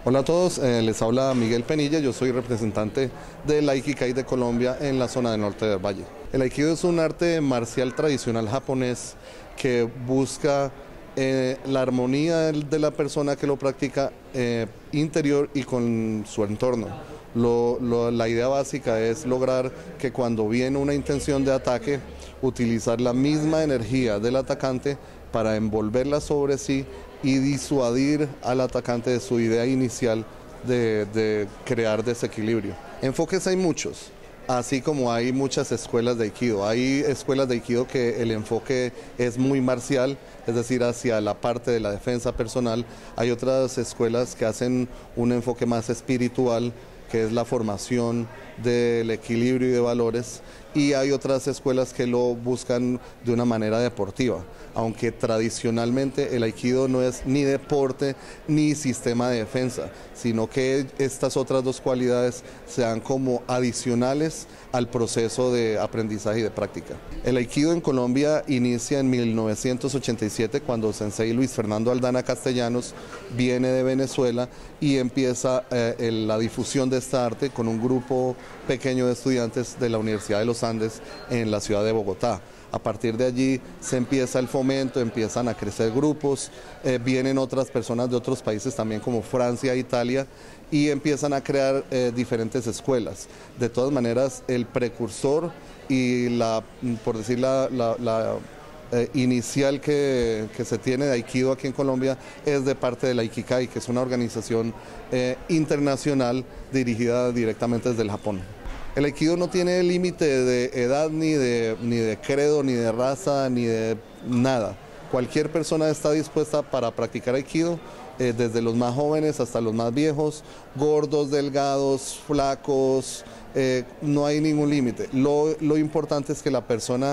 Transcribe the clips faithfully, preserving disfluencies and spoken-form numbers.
Hola a todos, eh, les habla Miguel Penilla, yo soy representante del Aikikai de Colombia en la zona del norte del valle. El Aikido es un arte marcial tradicional japonés que busca eh, la armonía de la persona que lo practica eh, interior y con su entorno. Lo, lo, la idea básica es lograr que cuando viene una intención de ataque, utilizar la misma energía del atacante para envolverla sobre sí y disuadir al atacante de su idea inicial de, de crear desequilibrio. Enfoques hay muchos, así como hay muchas escuelas de Aikido. Hay escuelas de Aikido que el enfoque es muy marcial, es decir, hacia la parte de la defensa personal. Hay otras escuelas que hacen un enfoque más espiritual, que es la formación del equilibrio y de valores, y hay otras escuelas que lo buscan de una manera deportiva, aunque tradicionalmente el Aikido no es ni deporte ni sistema de defensa, sino que estas otras dos cualidades sean como adicionales al proceso de aprendizaje y de práctica. El Aikido en Colombia inicia en mil novecientos ochenta y siete cuando Sensei Luis Fernando Aldana Castellanos viene de Venezuela y empieza eh, el, la difusión de esta arte con un grupo pequeño de estudiantes de la Universidad de los Andes en la ciudad de Bogotá. A partir de allí se empieza el fomento, empiezan a crecer grupos, eh, vienen otras personas de otros países también como Francia e Italia y empiezan a crear eh, diferentes escuelas. De todas maneras, el precursor y la, por decir la, la, la eh, inicial que, que se tiene de Aikido aquí en Colombia es de parte del Aikikai, que es una organización eh, internacional dirigida directamente desde el Japón. El Aikido no tiene límite de edad, ni de, ni de credo, ni de raza, ni de nada. Cualquier persona está dispuesta para practicar Aikido, eh, desde los más jóvenes hasta los más viejos, gordos, delgados, flacos, eh, no hay ningún límite. Lo, lo importante es que la persona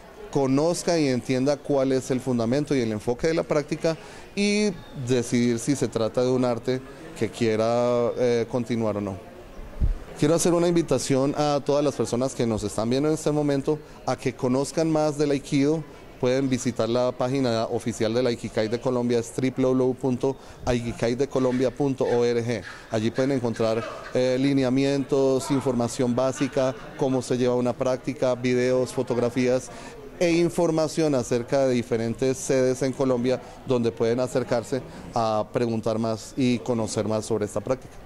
conozca y entienda cuál es el fundamento y el enfoque de la práctica y decidir si se trata de un arte que quiera eh, continuar o no. Quiero hacer una invitación a todas las personas que nos están viendo en este momento a que conozcan más del Aikido. Pueden visitar la página oficial del Aikikai de Colombia, es doble u doble u doble u punto aikikai de colombia punto org. Allí pueden encontrar eh, lineamientos, información básica, cómo se lleva una práctica, videos, fotografías e información acerca de diferentes sedes en Colombia donde pueden acercarse a preguntar más y conocer más sobre esta práctica.